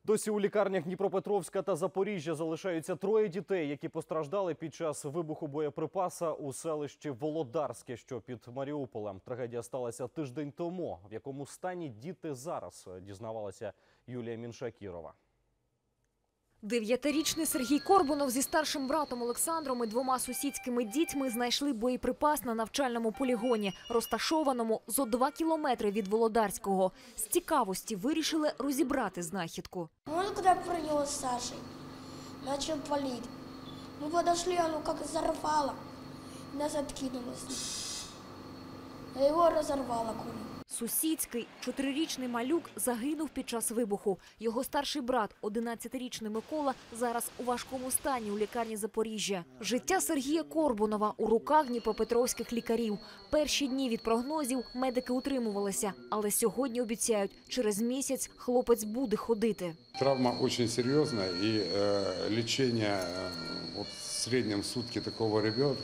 Досі у лікарнях Дніпропетровська та Запоріжжя залишаються троє дітей, які постраждали під час вибуху боєприпаса у селищі Володарське, що під Маріуполем. Трагедія сталася тиждень тому. В якому стані діти зараз, дізнавалася Юлія Міншакірова. 9-річний Сергій Корбунов зі старшим братом Олександром і двома сусідськими дітьми знайшли боєприпас на навчальному полігоні, розташованому зо 2 кілометри від Володарського. З цікавості вирішили розібрати знахідку. Он когда прыгнул с Сашей, начал палить. Мы подошли, оно как взорвало, нас откинулось. А его разорвало кулю. Сусідський 4-річний малюк загинув під час вибуху. Його старший брат, 11-річний Микола, зараз у важкому стані у лікарні Запоріжжя. Життя Сергія Корбунова у руках дніпропетровських лікарів. Перші дні від прогнозів медики утримувалися, але сьогодні обіцяють, через місяць хлопець буде ходити. Травма дуже серйозна і лікування в середньому в сутки такого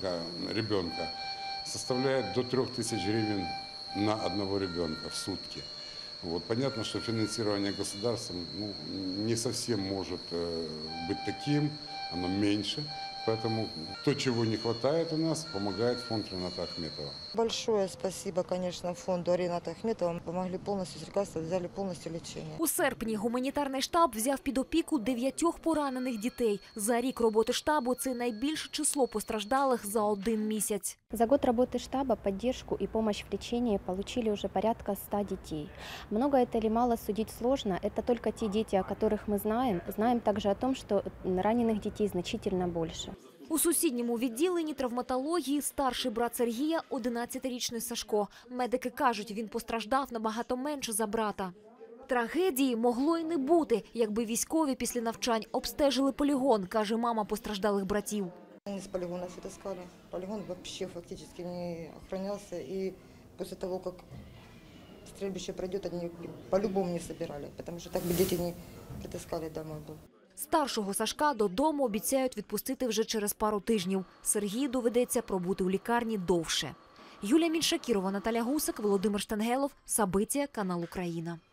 ребенка составляє до 3000 гривень на одного ребенка в сутки. Вот. Понятно, что финансирование государством не совсем может быть таким, оно меньше. Поэтому то, чего не хватает у нас, помогает фонд Рената Ахметова. Большое спасибо, конечно, фонду Рената Ахметова. Помогли полностью с лекарством, взяли полностью лечение. У серпні гуманітарний штаб взяв під опіку 9 поранених дітей. За рік роботи штабу це найбільше число постраждалих за 1 місяць. За год работы штаба поддержку и помощь в лечении получили уже порядка 100 детей. Много это или мало судить сложно. Это только те дети, о которых мы знаем. Знаем также о том, что раненых детей значительно больше. У сусідньому відділенні травматології старший брат Сергія – 11-річний Сашко. Медики кажуть, він постраждав набагато менше за брата. Трагедії могло й не бути, якби військові після навчань обстежили полігон, каже мама постраждалих братів. Они с полигона все таскали. Полигон вообще фактически не охранялся. И после того, как стрельбище пройдет, они по-любому не собирали. Потому что так бы дети не притаскали домой бы. Старшого Сашка додому обіцяють відпустити вже через пару тижнів. Сергію доведеться пробути у лікарні довше. Юлія Міншакірова, Наталя Гусак, Володимир Штангелов, Сабиття, канал Україна.